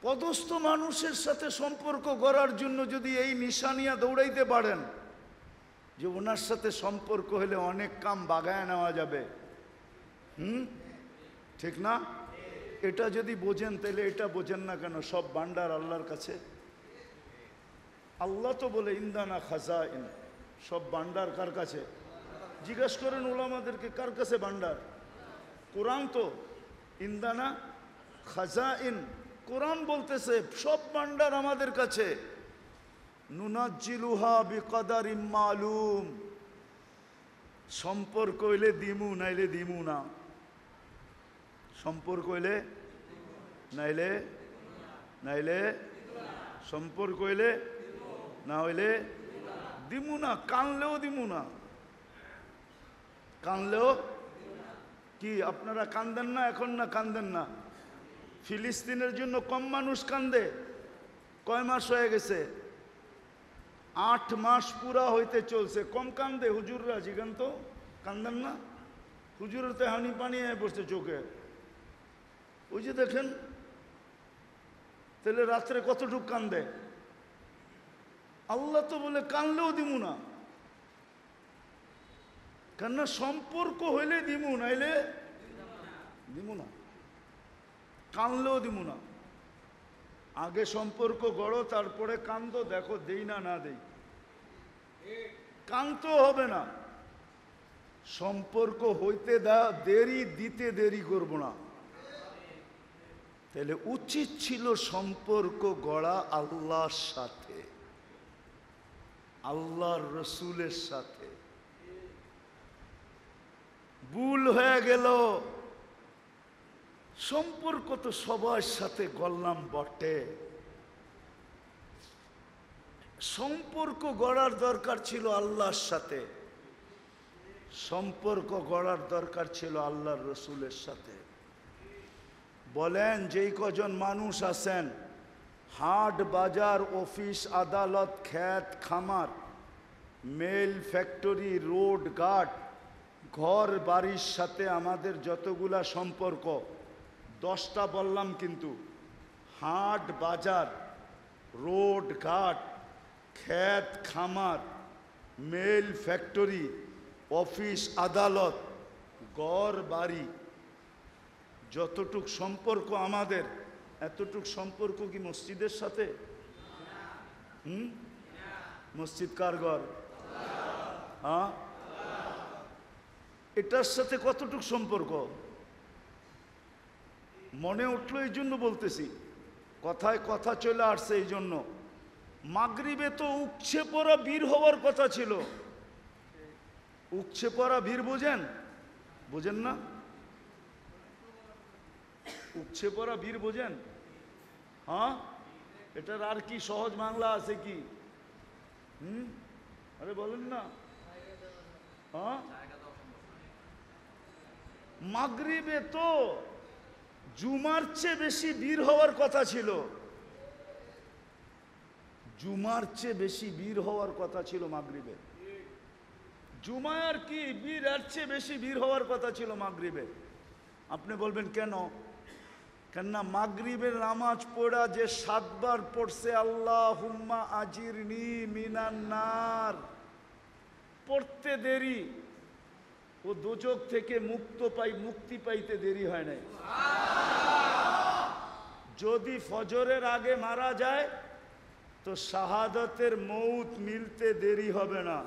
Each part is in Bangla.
পদস্থ মানুষের সাথে সম্পর্ক গড়ার জন্য যদি এই নিশানিয়া দৌড়াইতে পারেন যে ওনার সাথে সম্পর্ক হলে অনেক কাম বাগায় নেওয়া যাবে, ঠিক না? এটা যদি বোঝেন তাহলে এটা বোঝেন না কেন সব ভান্ডার আল্লাহর কাছে? আল্লাহ তো বলে ইন্দানা খাজাইন, সব ভান্ডার কার কাছে? জিজ্ঞেস করেন উলামাদেরকে কার কাছে ভান্ডার? কোরআন তো ইন্দানা খাজাইন, কোরআন বলতেছে সব ভান্ডার আমাদের কাছে। নুনাজ্জিলুহা বিকদারিম মালুম, সম্পর্ক হইলে দিমু নাইলে দিমু না, সম্পর্ক হইলে নাইলে নাইলে সম্পর্ক হইলে না হইলে দিমু না, কানলেও দিমু না, কানলেও কি আপনারা কান্দেন না এখন? না কান্দেন না? ফিলিস্তিনের জন্য কম মানুষ কান্দে? কয় মাস হয়ে গেছে? 8 মাস পুরা হইতে চলছে, কম কান্দে হুজুররা? জিগান তো, কান্দেন না? হুজুরের তো হানি পানি হয়ে পড়ছে চোখে, ওই যে দেখেন। তাহলে রাত্রে কতটুক কান্দে? আল্লাহ তো বলে কানলেও দিমু না, কেননা সম্পর্ক হইলে দিমু নাইলে দিমু না, কানলেও দিমু না। আগে সম্পর্ক গড়ো, তারপরে কান্দো, দেখো দেই না না দেই। কানতেও হবে না, সম্পর্ক হইতে দেরি, দিতে দেরি করব না। তাহলে উচিত ছিল সম্পর্ক গড়া আল্লাহর সাথে, আল্লাহর রসুলের সাথে। ভুল হয়ে গেল, সম্পর্ক তো সবার সাথে গড়লাম বটে, সম্পর্ক গড়ার দরকার ছিল আল্লাহর সাথে, সম্পর্ক গড়ার দরকার ছিল আল্লাহর রসুলের সাথে। বলেন যেই কজন মানুষ আছেন হাট বাজার অফিস আদালত ক্ষেত খামার মেল ফ্যাক্টরি রোড ঘাট ঘর বাড়ির সাথে আমাদের যতগুলা সম্পর্ক, 10টা বললাম কিন্তু, হাট বাজার রোড ঘাট ক্ষেত খামার মেল ফ্যাক্টরি অফিস আদালত ঘর বাড়ি, যতটুক সম্পর্ক আমাদের, এতটুক সম্পর্ক কি মসজিদের সাথে? মসজিদ কার ঘর? হ্যাঁ, এটার সাথে কতটুক সম্পর্ক? মনে উঠলো এই জন্য বলতেছি, কথায় কথা চলে আসছে এই জন্য। মাগরিবে তো উপচে পড়া বীর হওয়ার কথা ছিল। উপচে পড়া বীর বোঝেন? বোঝেন না? উপচে পড়া বীর বোঝেন? হ্যাঁ, এটার আর কি সহজ বাংলা আছে কি? আরে বলেন না। হ্যাঁ, মাগরিবে তো জুমার চেয়ে বেশি বীর হওয়ার কথা ছিল, জুমার চেয়ে বেশি বীর হওয়ার কথা ছিল মাগরিবে। জুমার কি বীর, এর চেয়ে বেশি বীর হওয়ার কথা ছিল মাগরিবে। আপনি বলবেন কেন? কেননা মাগরিবের নামাজ পড়া যে 7 বার পড়ছে আল্লাহুম্মা আজিরনি মিনান নার, পড়তে দেরি, ও দোজখ থেকে মুক্তি পাইতে দেরি হয় নাই। যদি ফজরের আগে মারা যায় তো শাহাদাতের মৌত মিলতে দেরি হবে না।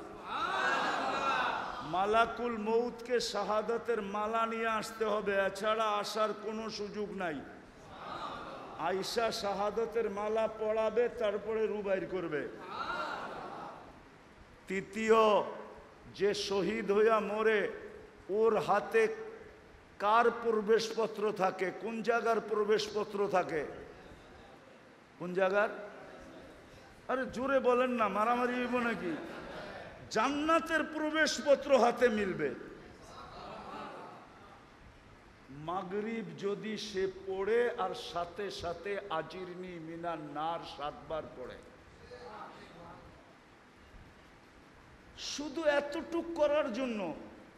মালাকুল মৌতকে শাহাদাতের মালা নিয়ে আসতে হবে, এছাড়া আসার কোনো সুযোগ নাই। আয়েশা শাহাদাতের মালা পড়াবে, তারপরে রূহ বাইর করবে। তৃতীয়, যে শহীদ হইয়া মরে ওর হাতে কার প্রবেশপত্র থাকে? কোন জায়গার প্রবেশপত্র থাকে? কোন জায়গার? আরে জোরে বলেন না, মারামারি হইব নাকি? জান্নাতের প্রবেশপত্র হাতে মিলবে। মাগরিব যদি সে পড়ে আর সাথে সাথে আজিরনি মিনান নার 7 বার পড়ে, শুধু এতটুক করার জন্য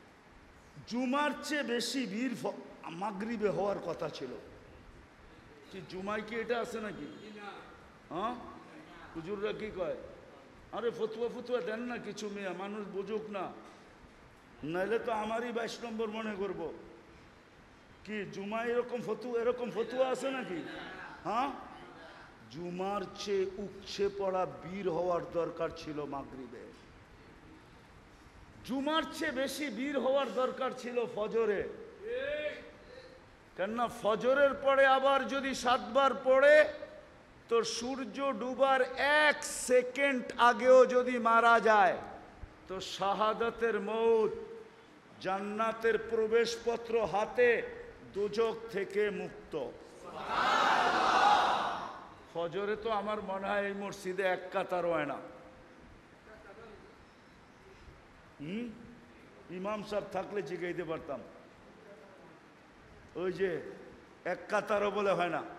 জুমার চেয়ে বেশি ভিড় মাগরিবে হওয়ার কথা ছিল। কি জুমায় কি এটা আছে নাকি? হ্যাঁ, হুজুররা কি কয়? আরে ফতুয়া ফতুয়া দেন না কিছু, মেয়ে মানুষ বুঝুক না, নাইলে তো আমারই 22 নম্বর মনে করব। কি জুমায় এরকম ফতুয়া আছে নাকি? হ্যাঁ, জুমার চেয়ে উপচে পড়া বীর হওয়ার দরকার ছিল মাগরিবে। জুমার চেয়ে বেশি বীর হওয়ার দরকার ছিল ফজরে। কেননা ফজরের পরে আবার যদি 7 বার পড়ে তো সূর্য ডুবার 1 সেকেন্ড আগেও যদি মারা যায় তো শাহাদাতের মৌত, জান্নাতের প্রবেশপত্র হাতে, দোজখ থেকে মুক্ত। ফজরে তো আমার মনে হয় এই মসজিদে 1 কাতার হয় না। ইমাম সাহেব থাকলে জিগাইতে পারতাম, ওই যে 1 কাতারও বলে হয় না।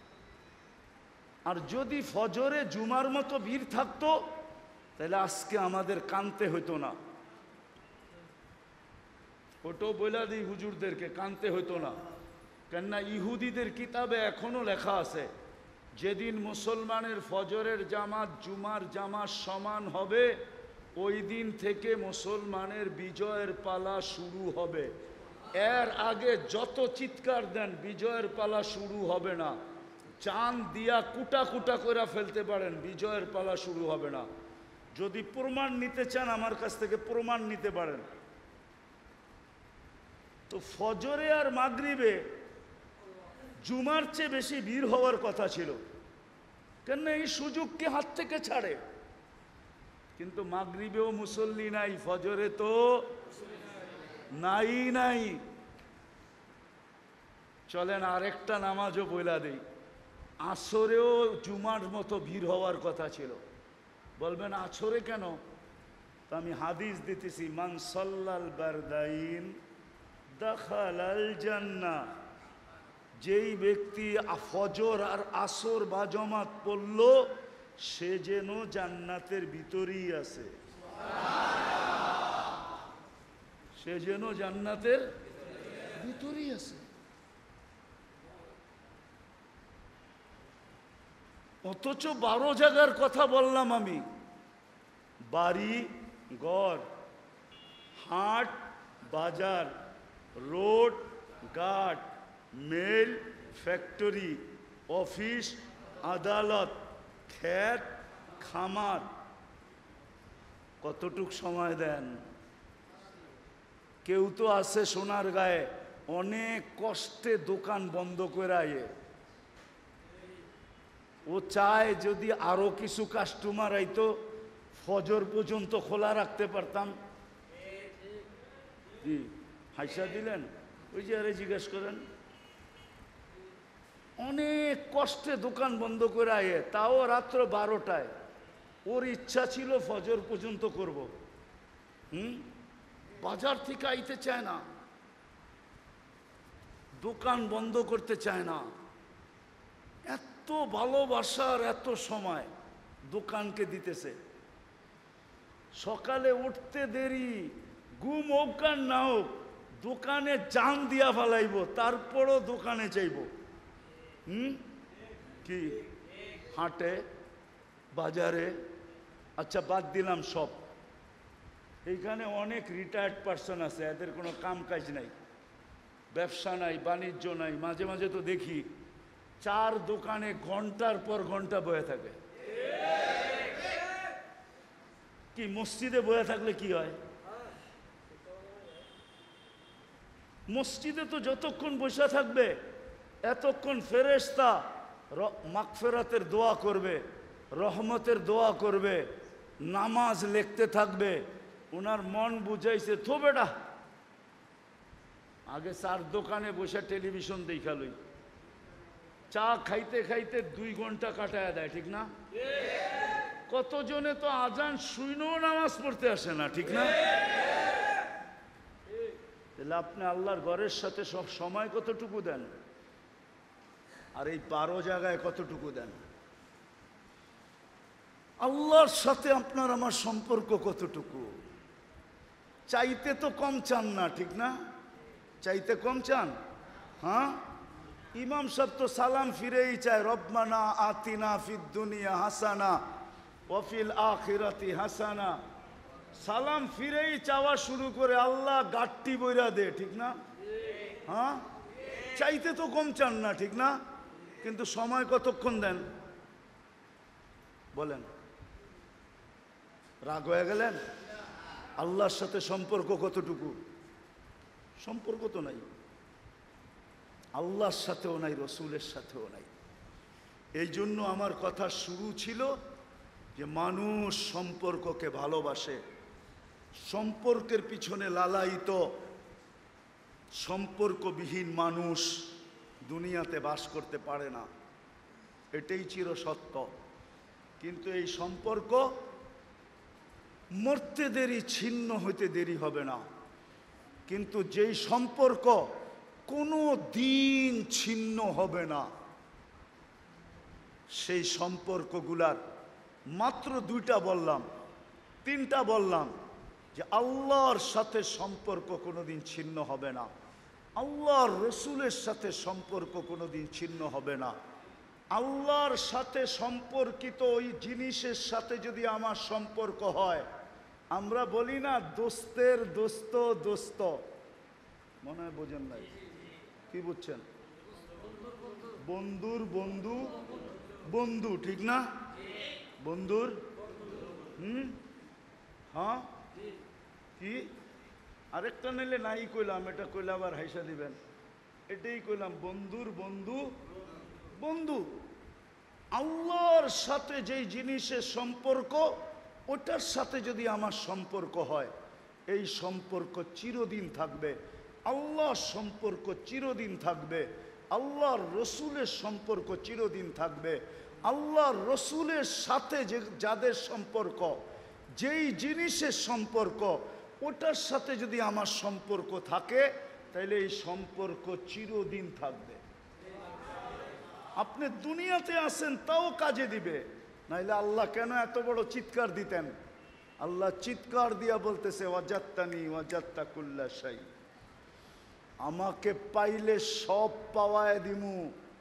আর যদি ফজরে জুমার মতো ভিড় থাকতো তাহলে আজকে আমাদের কানতে হইতো না। ওটাও বইলা দিই হুজুরদেরকে, কানতে হইতো না। কেননা ইহুদিদের কিতাবে এখনো লেখা আছে, যেদিন মুসলমানের ফজরের জামাত জুমার জামাত সমান হবে ওই দিন থেকে মুসলমানের বিজয়ের পালা শুরু হবে। এর আগে যত চিৎকার দেন বিজয়ের পালা শুরু হবে না। চাঁদ দিয়া কুটা কুটা করে ফেলতে পারেন, বিজয়ের পালা শুরু হবে না। যদি প্রমাণ নিতে চান আমার কাছ থেকে প্রমাণ নিতে পারেন। তো ফজরে আর মাগরিবে জুমার চেয়ে বেশি ভিড় হওয়ার কথা ছিল, কেন এই সুযোগকে হাত থেকে ছাড়ে। কিন্তু মাগরিবেও মুসল্লি নাই, ফজরে তো নাই। চলেন আরেকটা নামাজও বইলা দেই, আসরেও জুমার মতো ভিড় হওয়ার কথা ছিল। বলবেন আসরে কেন? তো আমি হাদিস দিতেছি, মান সাল্লাল বারদাইন দাখালাল জান্নাহ। যেই ব্যক্তি ফজর আর আসর বা জামাত পড়ল সে যেন জান্নাতের ভিতরেই আছে, সে যেন জান্নাতের ভিতরেই আছে। অথচ 12 জায়গার কথা বললাম আমি, বাড়ি ঘর, হাট বাজার, রোড ঘাট, মেল ফ্যাক্টরি, অফিস আদালত, ক্ষেত খামার, কতটুক সময় দেন? কেউ তো আছে সোনার গায়ে অনেক কষ্টে দোকান বন্ধ করে আয়ে, ও চায় যদি আরো কিছু কাস্টমার আইতো ফজর পর্যন্ত খোলা রাখতে পারতাম। জি হাইসা দিলেন, ওই যে আরে জিজ্ঞেস করেন। অনেক কষ্টে দোকান বন্ধ করে আয়ে, তাও রাত্র 12টায়। ওর ইচ্ছা ছিল ফজর পর্যন্ত করব। বাজার থেকে আইতে চায় না, দোকান বন্ধ করতে চায় না। এত ভালোবাসার এত সময় দোকানকে দিতেছে। সকালে উঠতে দেরি, ঘুম হোক আর না হোক দোকানে জান দিয়া ফেলাইব, তারপরও দোকানে চাইব। কি হাটে বাজারে, আচ্ছা বাদ দিলাম সব। এইখানে অনেক রিটায়ার্ড পার্সন আছে, এদের কোনো কাম কাজ নাই, ব্যবসা নাই, বাণিজ্য নাই। মাঝে মাঝে তো দেখি 4 দোকানে ঘন্টার পর ঘন্টা বয়ে থাকে। কি মসজিদে বয়ে থাকলে কি হয়? মসজিদে তো যতক্ষণ বসে থাকবে এতক্ষণ ফেরেশতা মাগফিরাতের দোয়া করবে, রহমতের দোয়া করবে, নামাজ লিখতে থাকবে। ওনার মন বুঝাইছে তো বেটা আগে 4 দোকানে বসে টেলিভিশন দেখালই, চা খাইতে খাইতে 2 ঘন্টা কাটায় দেয়, ঠিক না? কতজনে তো আজান শুনেও নামাজ পড়তে আসে না, ঠিক না? তাহলে আপনি আল্লাহর ঘরের সাথে সব সময় কতটুকু দেন, আর এই 12 জায়গায় কতটুকু দেন? আল্লাহর সাথে আপনার আমার সম্পর্ক কতটুকু? চাইতে তো কম চান না, ঠিক না? চাইতে কম চান? হ্যাঁ, ইমাম সাহেব তো সালাম ফিরেই চায়, রব্বানা আতিনা ফিদ দুনিয়া হাসানা ওয়া ফিল আখিরাতি হাসানা। সালাম ফিরেই চাওয়া শুরু করে, আল্লাহ গাট্টি বইরা দে, ঠিক না? হ্যাঁ, চাইতে তো কম চান না, ঠিক না? কিন্তু সময় কতক্ষণ দেন বলেন? রাগ হয়ে গেলেন? আল্লাহর সাথে সম্পর্ক কতটুকু? সম্পর্ক তো নাই, আল্লাহর সাথেও নাই, রসুলের সাথেও নাই। এই জন্য আমার কথা শুরু ছিল যে মানুষ সম্পর্ককে ভালোবাসে, সম্পর্কের পিছনে লালায়িত। সম্পর্কবিহীন মানুষ দুনিয়াতে বাস করতে পারে না, এটাই চিরসত্য। কিন্তু এই সম্পর্ক মরতে দেরি, ছিন্ন হইতে দেরি হবে না। কিন্তু যেই সম্পর্ক কোনো দিন ছিন্ন হবে না, সেই সম্পর্কগুলার মাত্র দুইটা বললাম, তিনটা বললাম, যে আল্লাহর সাথে সম্পর্ক কোনোদিন ছিন্ন হবে না, আল্লাহর রসুলের সাথে সম্পর্ক কোনোদিন ছিন্ন হবে না। আল্লাহর সাথে সম্পর্কিত ওই জিনিসের সাথে যদি আমার সম্পর্ক হয়, আমরা বলি না দোস্তের দোস্ত দোস্ত, মনে হয় বোঝেন নাই, কি বুঝছেন? বন্ধুর বন্ধু বন্ধু, ঠিক না? বন্ধুর হ্যাঁ, কি আরেকটা নিলে নাই কইলাম, এটা কইলে আবার হাইসা দিবেন, এটাই কইলাম, বন্ধুর বন্ধু বন্ধু। আল্লাহর সাথে যেই জিনিসের সম্পর্ক, ওটার সাথে যদি আমার সম্পর্ক হয়, এই সম্পর্ক চিরদিন থাকবে। আল্লাহর সম্পর্ক চিরদিন থাকবে, আল্লাহর রসুলের সম্পর্ক চিরদিন থাকবে। আল্লাহর রসুলের সাথে যে যাদের সম্পর্ক, যেই জিনিসের সম্পর্ক, ওটার সাথে যদি আমার সম্পর্ক থাকে, তাহলে এই সম্পর্ক চিরদিন থাকবে। আপনি দুনিয়াতে আসেন তাও কাজে দিবে, নাইলে আল্লাহ কেন এত বড় চিৎকার দিতেন? আল্লাহ চিৎকার দিয়া বলতেছে, ওয়াজাত্তানি ওয়াজাত্তা কুল্লা শাই, আমাকে পাইলে সব পাওয়ায় দিমু।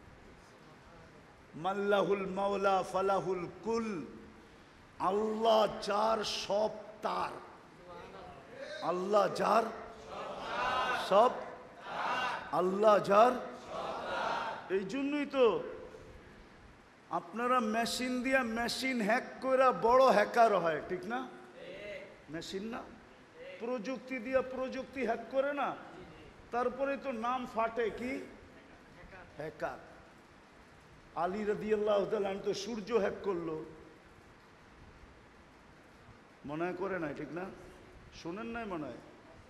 মাল্লাহুল মাওলা ফালাহুল কুল, আল্লাহ যার সব তার, আল্লাহ যার সব, আল্লাহ যার। এই জন্যই তো আপনারা মেশিন দিয়া মেশিন হ্যাক করে বড় হ্যাকার হয়, ঠিক না? মেশিন না, প্রযুক্তি দিয়া প্রযুক্তি হ্যাক করে না, তারপরে তো নাম ফাটে কি হ্যাকার। আলী রাদিয়াল্লাহু তাআলা তো সূর্য হ্যাক করলো, মনে করে নাই, ঠিক না? শুনেন নাই মনে হয়?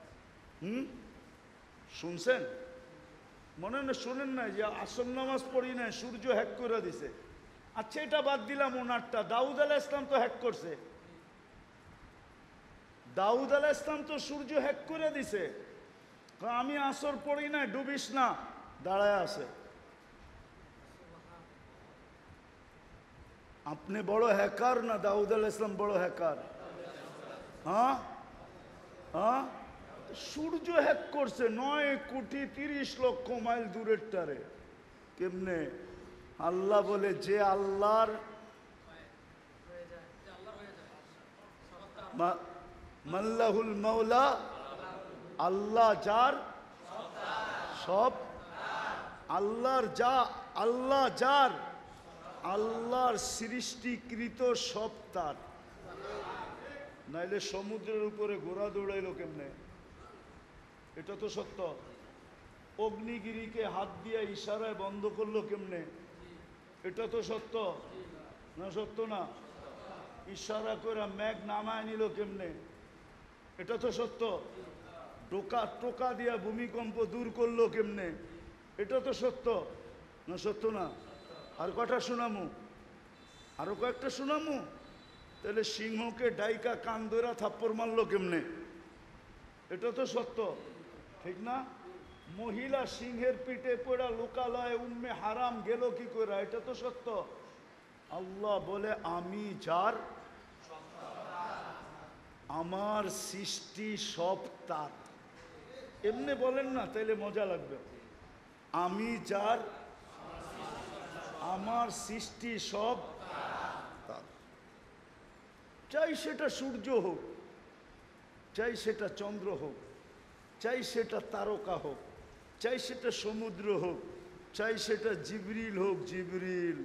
শুনছেন? মনে না শুনেন নাই যে আসর নামাজ পড়ি নাই, সূর্য হ্যাক করে দিছে। আচ্ছা, এটা বাদ দিলাম, ওনারটা দাউদ আলাইহিস সালাম তো হ্যাক করছে, দাউদ আলাইহিস সালাম তো সূর্য হ্যাক করে দিছে। আমি আসর পড়ি নাই, ডুবিস না, দাঁড়ায় আছে। আপনি বড় হ্যাকার না দাউদ আলাইহিস সালাম বড় হ্যাকার? হ্যাঁ হ্যাঁ, সূর্য হ্যাক করছে 9,30,00,000 মাইল দূরের টারে। কেমনে? আল্লাহ বলে, যে আল্লাহর মাল্লাহুল মাওলা, আল্লাহ যার সব, আল্লাহর যা, আল্লাহ যার, আল্লাহর সৃষ্টিকৃত সব তার। নাইলে সমুদ্রের উপরে ঘোড়া দৌড়াইলো কেমনে? এটা তো সত্য। অগ্নিগিরিকে হাত দিয়ে ইশারায় বন্ধ করলো কেমনে? এটা তো সত্য না? সত্য না? ইশারা করে মেঘ নামায় নিল কেমনে? এটা তো সত্য। টোকা দিয়া ভূমিকম্প দূর করলো কেমনে? এটা তো সত্য না? সত্য না? আর কটা শোনামু? আরো কয়েকটা শোনামু। তাহলে সিংহকে ডাইকা কান ধরা থাপ্পড় মারলো কেমনে? এটা তো সত্য, ঠিক না? মহিলা সিংহের পিঠে পড়া লোকালয়ে উম্মে হারাম গেল কি করে? এটা তো সত্য। আল্লাহ বলে, আমি যার, আমার সৃষ্টি সব তার। এমনি বলেন না, তাইলে মজা লাগবে। আমি যার আমার সৃষ্টি সব তার। চাই সেটা সূর্য হোক, চাই সেটা চন্দ্র হোক, চাই সেটা তারকা হোক, চাই সেটা সমুদ্র হোক, চাই সেটা জিবরিল হোক, জিবরিল,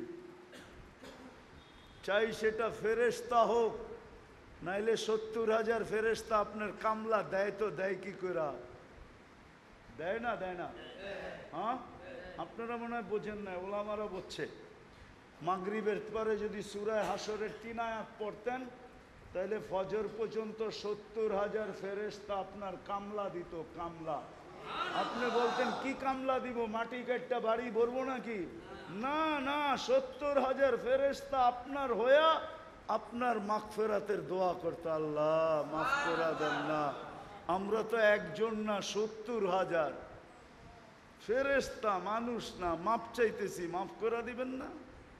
চাই সেটা ফেরেশতা হোক, নাইলে 70,000 ফেরেশতা আপনার কামলা দেয় তো দেয় কি করে? দেয় না, দেয় না? হ্যাঁ, আপনারা মনে হয় বোঝেন না, ওলামারা বুঝছে। মাগরিবের পরে যদি সূরা হাসরের 3 আয়াত পড়তেন তাহলে ফজর পর্যন্ত 70,000 ফেরেশতা আপনার কামলা দিত, কামলা। আপনি বলতেন কি কামলা দিব, মাটি কাটটা বাড়ি ভরবো নাকি? না না, 70,000 ফেরেশতা আপনার হইয়া আপনার মাগফিরাতের দোয়া করতে, আল্লাহ মাফ করে দেন না। আমরা তো একজন না, 70,000 ফেরেশতা, মানুষ না, মাপ চাইতেছি, মাফ করে দিবেন না?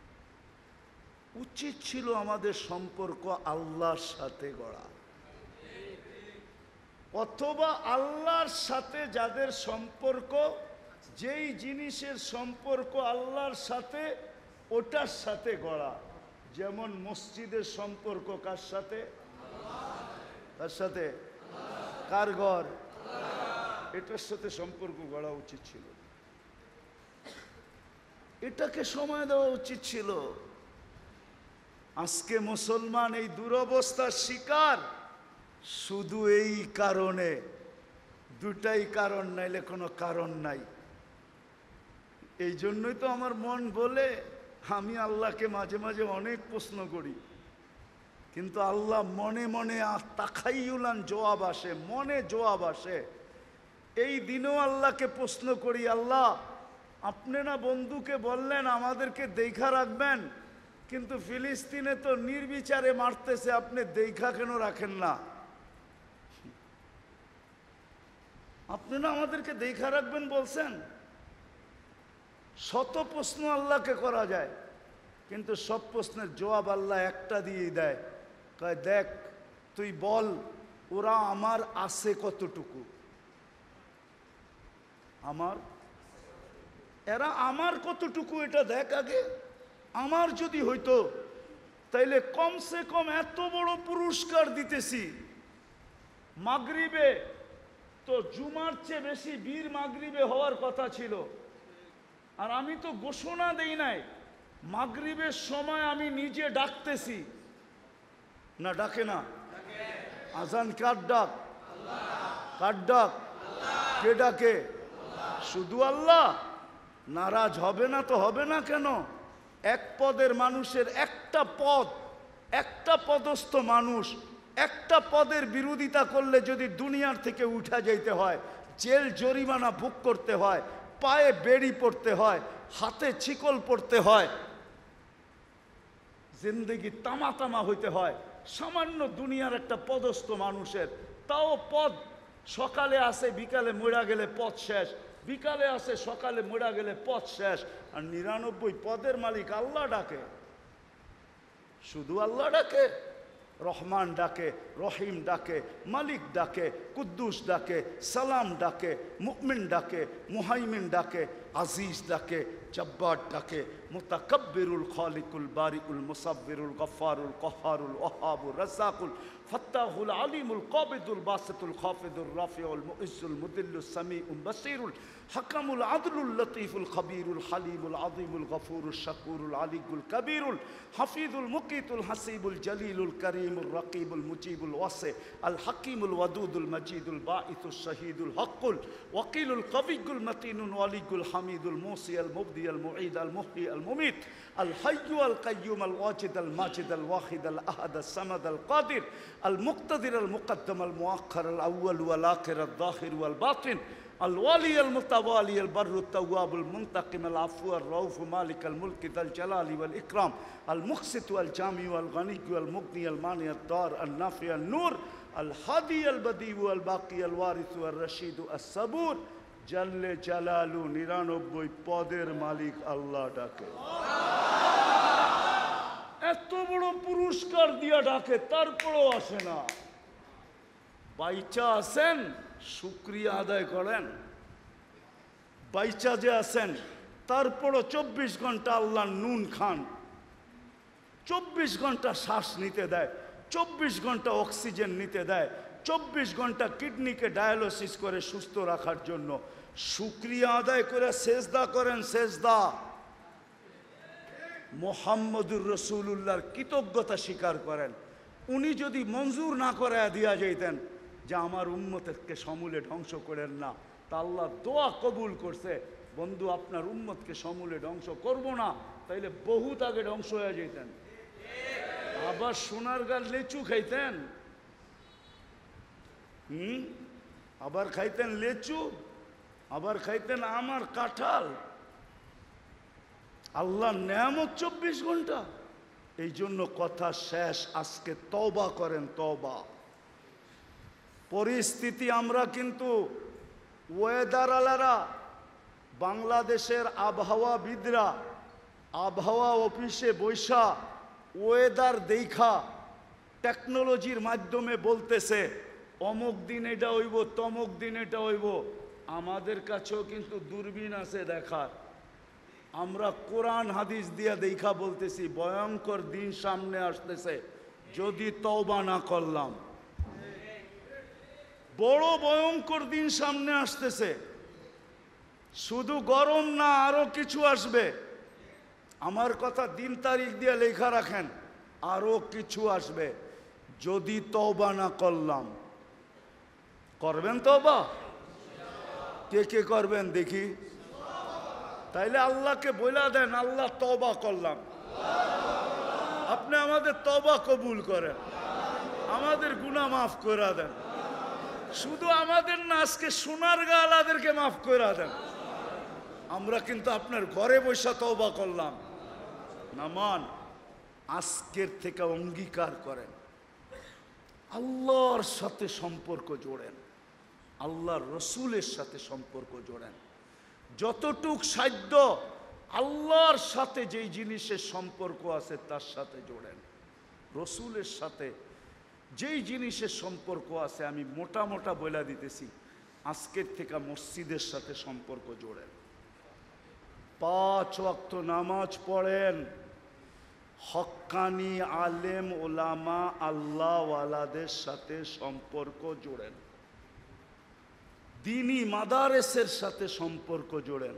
উচিত ছিল আমাদের সম্পর্ক আল্লাহর সাথে গড়া, অথবা আল্লাহর সাথে যাদের সম্পর্ক, যেই জিনিসের সম্পর্ক আল্লাহর সাথে, ওটার সাথে গড়া। যেমন মসজিদের সম্পর্ক কার সাথে? কার সাথে? কার ঘর? এটার সাথে সম্পর্ক গড়া উচিত ছিল, এটাকে সময় দেওয়া উচিত ছিল। আজকে মুসলমান এই দুরবস্থার শিকার শুধু এই কারণে, দুটাই কারণ, নাইলে কোনো কারণ নাই। এই জন্যই তো আমার মন বলে আমি আল্লাহকে মাঝে মাঝে অনেক প্রশ্ন করি, কিন্তু আল্লাহ মনে মনে তাখাইয়ুলান জবাব আসে, মনে জবাব আসে। এই দিনেও আল্লাহকে প্রশ্ন করি, আল্লাহ আপনি না বন্ধুকে বললেন আমাদেরকে দেখা রাখবেন, কিন্তু ফিলিস্তিনে তো নির্বিচারে মারতেছে, আপনি দেখা কেন রাখেন না? আপনি না আমাদেরকে দেখা রাখবেন বলছেন। শত প্রশ্ন আল্লাহকে করা যায়, কিন্তু সব প্রশ্নের জবাব আল্লাহ একটা দিয়েই দেয়, কয় দেখ তুই বল ওরা আমার আছে কতটুকু, আমার, এরা আমার কতটুকু এটা দেখ আগে। আমার যদি হইতো তাইলে কমসে কম এত বড় পুরস্কার দিতেছি। মাগরিবে তো জুমার চেয়ে বেশি বীর মাগরিবে হওয়ার কথা ছিল, আর আমি তো ঘোষণা দেই নাই। মাগরিবের সময় আমি নিজে ডাকতেছি, না ডাকে না? আজান কার ডাক? কার ডাক? কে ডাকে? শুধু আল্লাহ। নারাজ হবে না তো হবে না কেন? এক পদের মানুষের একটা পদ, একটা পদস্থ মানুষ একটা পদের বিরোধিতা করলে যদি দুনিয়ার থেকে উঠা যাইতে হয়, জেল জরিমানা ভোগ করতে হয়, পায়ে বেড়ি পড়তে হয়, হাতে ছিকল পড়তে হয়, জিন্দেগি তামা তামা হইতে হয় সামান্য দুনিয়ার একটা পদস্থ মানুষের। তাও পদ সকালে আসে বিকালে মরা গেলে পদ শেষ, বিকালে আসে সকালে মরা গেলে পদ শেষ। আর 99 পদের মালিক আল্লাহ ডাকে, শুধু আল্লাহ ডাকে। রহমান ডাকে, রহিম ডাকে, মালিক ডাকে, কুদ্দুস ডাকে, সালাম ডাকে, মুমিন ডাকে, মুহাইমিন ডাকে, আজিজ ডাকে, জব্বার ডাকে, মুতাকাব্বিরুল খালিকুল বারিউল মুসাব্বিরুল গফফারুল কহারুল ওয়াহাবুর রাজ্জাকুল ফাত্তাহুল আলিমুল কাবিদুল বাসিতুল খাফিদুর রাফিউল মুইজ্জুল মুদিল্লুস সামিউল বাসীরুল হাকামুল আদলুল লতীফুল খবীরুল হালিমুল আযীমুল গফুরুল শাকুরুল আলিকুল কবীরুল হাফিজুল মুকিতুল হাসিবুল জলিলুল করিমুল রকিবুল মুজিবুল ওয়াসি আল হাকিমুল ওয়াদুদুল মজিদুল বাঈসুল শহীদুল হকুল ওয়াকিলুল কবিয়ুল মতিনুল ওয়ালিকুল হামিদুল মুসি আল মুবদি আল মুঈদ আল মুহয়ি আল মুমিত আল হাইয়্যু আল কাইয়্যুম আল ওয়াজিদ আল মাজিদ আল ওয়াহিদ আল আহাদ আল সামাদ আল কাদির আল মুক্তাদির আল মুকদ্দম আল মুআখ্খার আল আউয়াল ওয়াল আখির আল যাহির ওয়াল বাতিন الوالي المتوالي البر التواب المنتقم العفو الرؤوف مالك الملك ذا الجلال والإكرام المقسط والجامع والغني والمغني المانع الضار النافع النور الهادي البديع الباقي الوارث الرشيد الصبور جل جلاله 99 পদের মালিক আল্লাহ ডাকে। এত বড় পুরস্কার দিয়া ডাকে, তারপরও আসে না। বাইচা আছেন, শুকরিয়া আদায় করেন। বাইচা যে আছেন তারপরও 24 ঘন্টা আল্লাহ নুন খান, 24 ঘন্টা শ্বাস নিতে দেয়, 24 ঘন্টা অক্সিজেন নিতে দেয়, 24 ঘন্টা কিডনিকে ডায়ালিসিস করে সুস্থ রাখার জন্য। শুকরিয়া আদায় করে সেজদা করেন, সেজদা। মুহাম্মদুর রাসূলুল্লাহর কৃতজ্ঞতা স্বীকার করেন। উনি যদি মঞ্জুর না করে দিয়া যাইতেন যে আমার উম্মতকে সমূলে ধ্বংস করেন না, তা আল্লাহ দোয়া কবুল করছে, বন্ধু আপনার উম্মতকে সমূলে ধ্বংস করব না, তাইলে বহুত আগে ধ্বংস হয়ে যেতেন। আবার সোনার গাল লেচু খাইতেন, আবার খাইতেন লেচু, আবার খাইতেন আমার কাঁঠাল। আল্লাহ নেয়ামত 24 ঘন্টা। এই জন্য কথা শেষ, আজকে তওবা করেন, তওবা। পরিস্থিতি আমরা কিন্তু ওয়েদার আলারা, বাংলাদেশের আবহাওয়াবিদরা আবহাওয়া অফিসে বৈশা ওয়েদার দেখা টেকনোলজির মাধ্যমে বলতেছে অমুক দিন এটা হইব, তমুক দিন এটা হইব। আমাদের কাছেও কিন্তু দূরবীন আছে দেখার। আমরা কোরআন হাদিস দিয়া দেখা বলতেছি ভয়ঙ্কর দিন সামনে আসতেছে যদি তওবা না করলাম। বড় ভয়ঙ্কর দিন সামনে আসতেছে, শুধু গরম না, আরো কিছু আসবে। আমার কথা দিন তারিখ দিয়ে লেখা রাখেন, আরো কিছু আসবে যদি তওবা না করলাম। করবেন তওবা? কে কে করবেন দেখি? তাইলে আল্লাহকে বইলা দেন, আল্লাহ তওবা করলাম, আপনি আমাদের তওবা কবুল করেন, আমাদের গুনাহ মাফ করে দেন। শুধু আমাদের না, আজকে সোনার গালাদেরকে মাফ করে দেন। আমরা কিন্তু আপনার ঘরে বসে তওবা করলাম। নামান আজকের থেকে অঙ্গীকার করেন, আল্লাহর সাথে সম্পর্ক জোড়েন, আল্লাহর রসুলের সাথে সম্পর্ক জোড়েন। যতটুক সাধ্য আল্লাহর সাথে যেই জিনিসের সম্পর্ক আছে তার সাথে জোড়েন। রসুলের সাথে যেই জিনিসের সম্পর্ক আছে, আমি মোটা মোটা বলে দিতেছি, আজকের থেকে মসজিদের সাথে সম্পর্ক জোড়েন। 5 ওয়াক্ত নামাজ পড়েন, হক্কানি আলেম ওলামা আল্লাহওয়ালাদের সাথে সম্পর্ক জোড়েন, দ্বীনি মাদারেসের সাথে সম্পর্ক জোড়েন।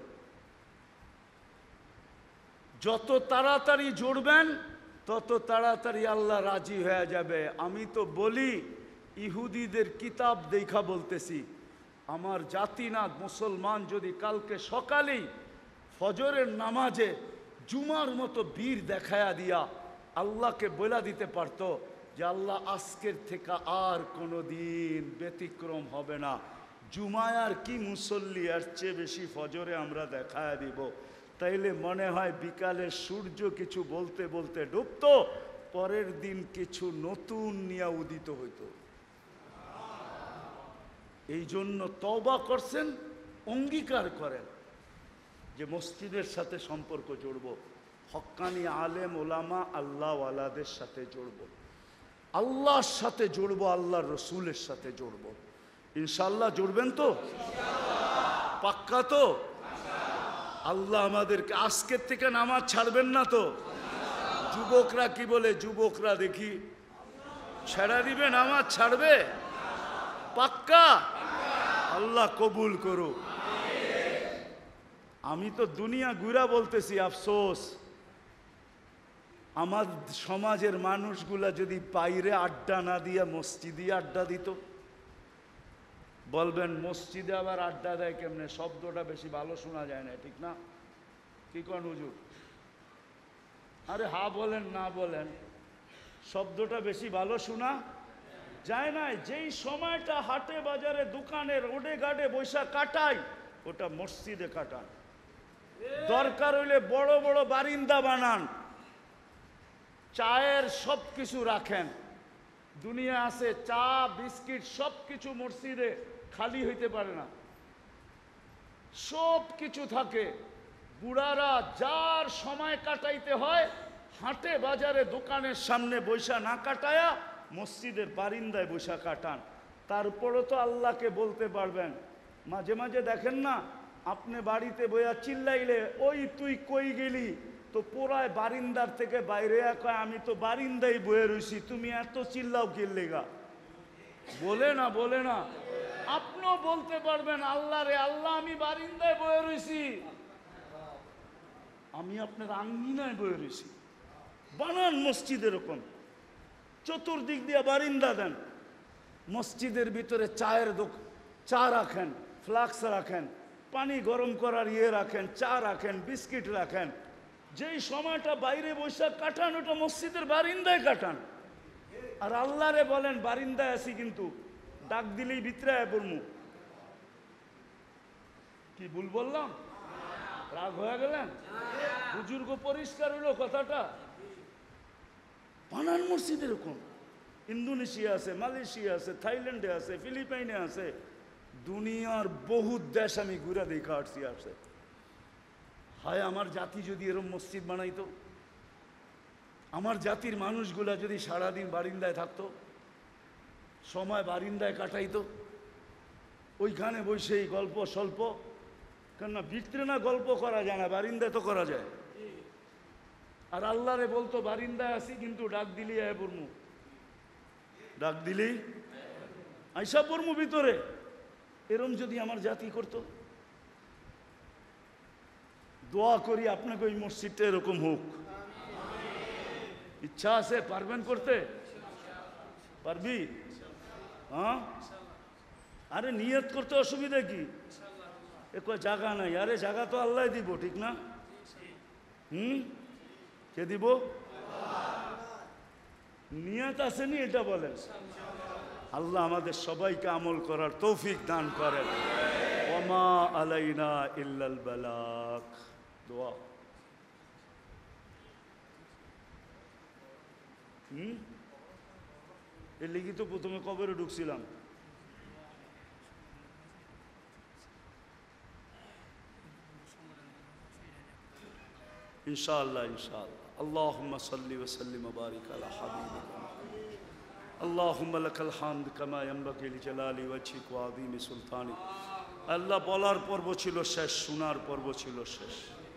যত তাড়াতাড়ি জুড়বেন তত তাড়াতাড়ি আল্লাহ রাজি হয়ে যাবে। আমি তো বলি, ইহুদিদের কিতাব দেখা বলতেছি, আমার জাতিনাথ মুসলমান যদি কালকে সকালেই ফজরের নামাজে জুমার মতো বীর দেখায়া দিয়া আল্লাহকে বলে দিতে পারতো যে আল্লাহ আজকের থেকে আর কোনো দিন ব্যতিক্রম হবে না, জুমায় আর কি মুসল্লি, আর চেয়ে বেশি ফজরে আমরা দেখায়া দিব, তাইলে মনে হয় বিকালে সূর্য কিছু বলতে বলতে ডুবতো, পরের দিন কিছু নতুন নিয়া উদিত হইতো। এই জন্য তওবা করছেন, অঙ্গীকার করেন যে মসজিদের সাথে সম্পর্ক জুড়ব, হক্কানি আলেম ওলামা আল্লাহওয়ালাদের সাথে জুড়ব, আল্লাহর সাথে জুড়ব, আল্লাহর রসুলের সাথে জুড়ব। ইনশাআল্লাহ জুড়বেন তো? পাক্কা তো? আল্লাহ আমাদেরকে আজকের থেকে নামাজ ছাড়বেন না তো? যুবকরা কি বলে? যুবকরা দেখি ছেড়া দিবে, নামাজ ছাড়বে? পাক্কা? আল্লাহ কবুল করুক। আমি তো দুনিয়া ঘুরা বলতেছি, আফসোস আমার সমাজের মানুষগুলা যদি বাইরে আড্ডা না দিয়া মসজিদে আড্ডা দিত। বলবেন মসজিদে আবার আড্ডা দেয় কেমনে? শব্দটা বেশি ভালো শোনা যায় না, ঠিক না? কি কোন হুজুর? আরে হা বলেন না বলেন, শব্দটা বেশি ভালো শোনা যায় না। যেই সময়টা হাটে বাজারে দোকানে রোডে ঘাটে বৈশা কাটাই, ওটা মসজিদে কাটান। দরকার হইলে বড় বড় বারিন্দা বানান, চায়ের সব কিছু রাখেন। দুনিয়া আছে চা বিস্কিট সব কিছু মসজিদে খালি হইতে পারে না, সব কিছু থাকে। বুড়ারা যার সময় কাটাইতে হয় হাটে বাজারে দোকানের সামনে বৈশা না কাটায়া মসজিদের বারিন্দায় বৈশা কাটান। তারপরে তো আল্লাহকে বলতে পারবেন। মাঝে মাঝে দেখেন না, আপনি বাড়িতে বইয়া চিল্লাইলে ওই তুই কই গেলি, তো পোড়ায় বারিন্দার থেকে বাইরে কয় আমি তো বারিন্দায় বয়ে রইছি, তুমি এত চিল্লাও কিল্লেগা? বলে না আপনিও বলতে পারবেন আল্লাহ রে আল্লাহ আমি বারিন্দায় বয়ে রইছি, আমি আপনার আঙ্গিনায় বয়ে রইছি। বানান মসজিদ এরকম, চতুর্দিক দিয়ে বারিন্দা দেন, মসজিদের ভিতরে চা রাখেন, ফ্লাক্স রাখেন, পানি গরম করার রাখেন, চা রাখেন, বিস্কিট রাখেন। যেই সময়টা বাইরে বসে কাটান ওটা মসজিদের বারিন্দায় কাটান। আর আল্লাহরে বলেন বারিন্দায় আছি কিন্তু ডাক দিলেই ভিতরে পড়মু। কি ভুল বললাম? রাগ হয়ে গেলেন? বুজুর্গ পরিষ্কার হলো কথাটা। বানান মসজিদ এরকম। ইন্দোনেশিয়া আছে, মালয়েশিয়া আছে, থাইল্যান্ডে আছে, ফিলিপাইনে আছে, দুনিয়ার বহু দেশ আমি ঘুরে দেখা আসছে। হায় আমার জাতি যদি এরকম মসজিদ বানাইতো, আমার জাতির মানুষগুলা যদি সারাদিন বারিন্দায় থাকতো, সময় বারিন্দায় কাটাইতো, ওইখানে বসেই গল্প স্বল্প, কেননা ভিতরে না গল্প করা যায় না, বারিন্দায় তো করা যায়। আর আল্লাহরে বলতো বারিন্দায় আছি কিন্তু ডাক দিলি আয় পড়মু, ডাক দিলেই আইসা পড়মু ভিতরে। এরম যদি আমার জাতি করত, দোয়া করি আপনাকে ওই মসজিদটা এরকম হোক। ইচ্ছা আছে? পারবেন করতে? পারবি? হ্যাঁ, আরে নিয়ত করতে অসুবিধা কি? জায়গা নাই, আরে জায়গা তো আল্লাহ দিব, ঠিক না? কে দিব? নিয়ত আসেনি এটা বলেন। আল্লাহ আমাদের সবাইকে আমল করার তৌফিক দান করেন। ওমা আলাইনা ইল্লাল বালাগ। দোয়া। এর লিগি তো প্রথমে কবরে ঢুকছিলাম। ইনশাআল্লাহ ইনশাআল্লাহ। আল্লাহুম্মা সাল্লি ওয়া সাল্লিম ওয়া বারিক আলা হাবিবিকা আল্লাহুম্মা লাকাল হামদ কামা ইয়ানবাগি লিজালালি ওয়াজহিক ওয়া আযীমি সুলতানিক। আল্লাহ বলার পর্ব ছিল শেষ, শোনার পর্ব ছিল শেষ,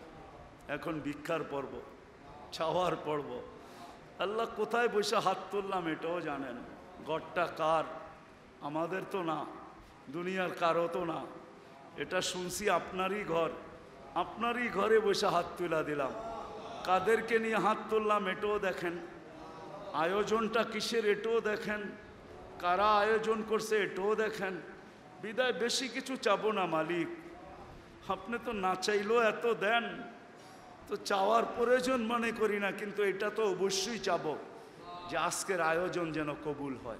এখন ভিক্ষার পর্ব, চাওয়ার পর্ব। আল্লাহ কোথায় বসে হাত তুললাম এটাও জানেন। ঘরটা কার? আমাদের তো না, দুনিয়ার কারও তো না। এটা শুনছি আপনারই ঘর, আপনারই ঘরে বসে হাত তুলা দিলাম। কাদেরকে নিয়ে হাত তুললাম এটাও দেখেন, আয়োজনটা কিসের এটাও দেখেন, কারা আয়োজন করছে এটাও দেখেন। বিদায় বেশি কিছু চাবো না মালিক, আপনি তো না চাইলেও এত দেন, তো চাওয়ার প্রয়োজন মনে করি না, কিন্তু এটা তো অবশ্যই চাবো যে আজকের আয়োজন যেন কবুল হয়,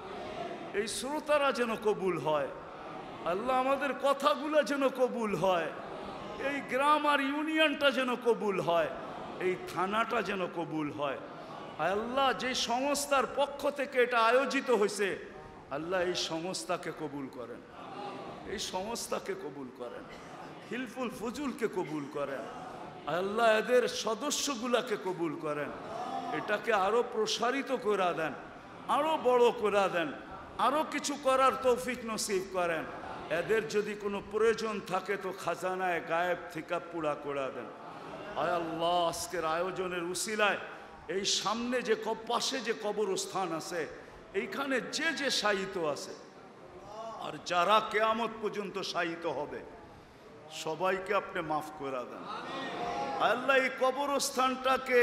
এই শ্রোতারা যেন কবুল হয়, আল্লাহ আমাদের কথাগুলো যেন কবুল হয়, এই গ্রাম আর ইউনিয়নটা যেন কবুল হয়, এই থানাটা যেন কবুল হয়। আল্লাহ যে সংস্থার পক্ষ থেকে এটা আয়োজিত হয়েছে, আল্লাহ এই সংস্থাকে কবুল করেন, এই সংস্থাকে কবুল করেন, হিলফুল ফুজুলকে কবুল করেন, আল্লাহ এদের সদস্যগুলাকে কবুল করেন, এটাকে আরো প্রসারিত করে দেন, আরো বড় করে দেন, আরো কিছু করার তৌফিক নসিব করেন। এদের যদি কোনো প্রয়োজন থাকে তো খাজানায় গায়েব থেকে পুরা করে দেন। আয় আল্লাহ আজকের আয়োজনের উসিলায় এই সামনে যে পাশে যে কবরস্থান আছে, এইখানে যে যে শায়িত আছে আর যারা কিয়ামত পর্যন্ত শায়িত হবে সবাইকে আপনি মাফ করে দেন। আল্লাহ এই কবরস্থানটাকে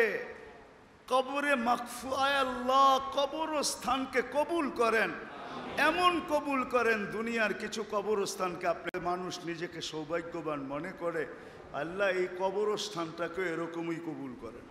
কবরে মাগফু, আয় আল্লাহ কবরস্থানকে কবুল করেন, এমন কবুল করেন দুনিয়ার কিছু কবরস্থানকে আপনি মানুষ নিজেকে সৌভাগ্যবান মনে করে, আল্লাহ এই কবরস্থানটাকে এরকমই কবুল করেন।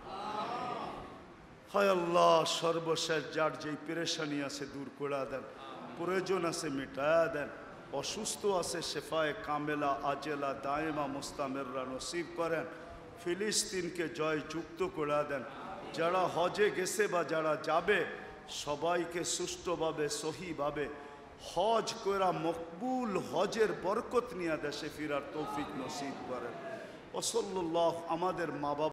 হায় আল্লাহ সর্বশেষ যার যেই পেরেশানি আছে দূর করে দেন, প্রয়োজন আছে মিটায়া দেন, অসুস্থ আছে শেফায়ে কামেলা আজেলা দায়েমা মুস্তামেররা নসিব করেন। ফিলিস্তিনকে জয়যুক্ত করে দেন। যারা হজে গেছে বা যারা যাবে সবাইকে সুষ্ঠুভাবে সহিভাবে হজ করা মকবুল হজের বরকত নিয়ে দেশে ফিরার তৌফিক নসিব করেন। ওসল্লাল্লাহু আমাদের মা বাবা